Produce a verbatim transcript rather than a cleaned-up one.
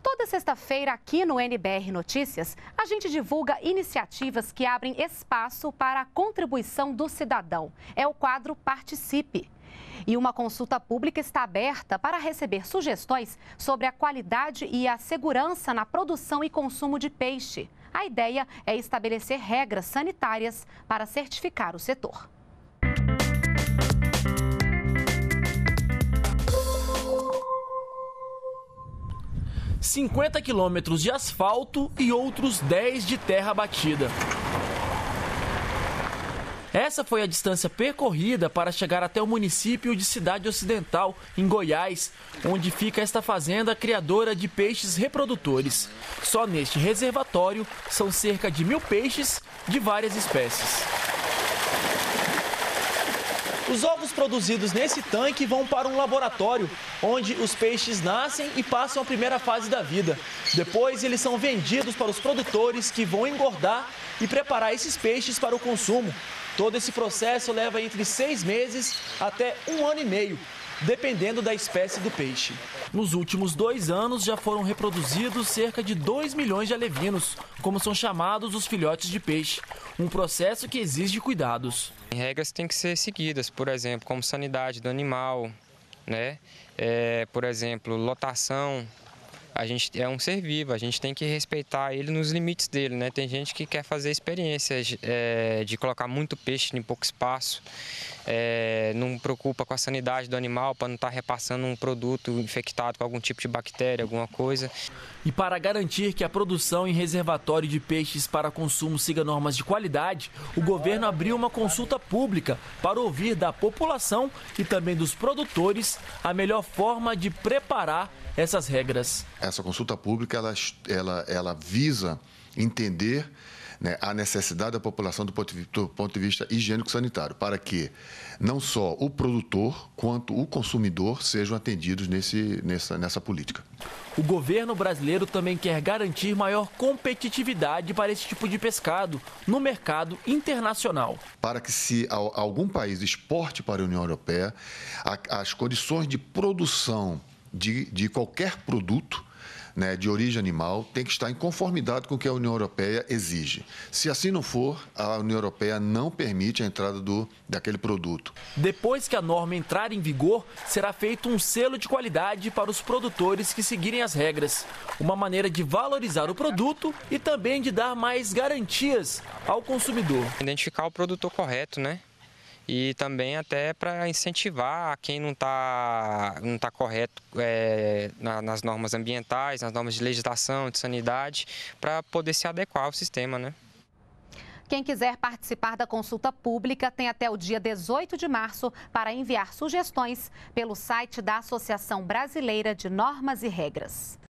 Toda sexta-feira, aqui no N B R Notícias, a gente divulga iniciativas que abrem espaço para a contribuição do cidadão. É o quadro Participe. E uma consulta pública está aberta para receber sugestões sobre a qualidade e a segurança na produção e consumo de peixe. A ideia é estabelecer regras sanitárias para certificar o setor. cinquenta quilômetros de asfalto e outros dez de terra batida. Essa foi a distância percorrida para chegar até o município de Cidade Ocidental, em Goiás, onde fica esta fazenda criadora de peixes reprodutores. Só neste reservatório são cerca de mil peixes de várias espécies. Os ovos produzidos nesse tanque vão para um laboratório, onde os peixes nascem e passam a primeira fase da vida. Depois, eles são vendidos para os produtores, que vão engordar e preparar esses peixes para o consumo. Todo esse processo leva entre seis meses até um ano e meio, dependendo da espécie do peixe. Nos últimos dois anos, já foram reproduzidos cerca de dois milhões de alevinos, como são chamados os filhotes de peixe. Um processo que exige cuidados. Regras têm que ser seguidas, por exemplo, como sanidade do animal, né? É, por exemplo, lotação. A gente é um ser vivo, a gente tem que respeitar ele nos limites dele, né? Tem gente que quer fazer experiências é, de colocar muito peixe em pouco espaço, é, não preocupa com a sanidade do animal para não estar repassando um produto infectado com algum tipo de bactéria, alguma coisa. E para garantir que a produção em reservatório de peixes para consumo siga normas de qualidade, o governo abriu uma consulta pública para ouvir da população e também dos produtores a melhor forma de preparar essas regras. Essa consulta pública, ela, ela, ela visa entender, né, a necessidade da população do ponto, de, do ponto de vista higiênico-sanitário, para que não só o produtor quanto o consumidor sejam atendidos nesse, nessa, nessa política. O governo brasileiro também quer garantir maior competitividade para esse tipo de pescado no mercado internacional. Para que, se algum país exporte para a União Europeia, as condições de produção De, de qualquer produto, né, de origem animal tem que estar em conformidade com o que a União Europeia exige. Se assim não for, a União Europeia não permite a entrada do, daquele produto. Depois que a norma entrar em vigor, será feito um selo de qualidade para os produtores que seguirem as regras. Uma maneira de valorizar o produto e também de dar mais garantias ao consumidor. Identificar o produtor correto, né? E também até para incentivar quem não está não tá correto é, na, nas normas ambientais, nas normas de legislação, de sanidade, para poder se adequar ao sistema, né? Quem quiser participar da consulta pública tem até o dia dezoito de março para enviar sugestões pelo site da Associação Brasileira de Normas e Regras.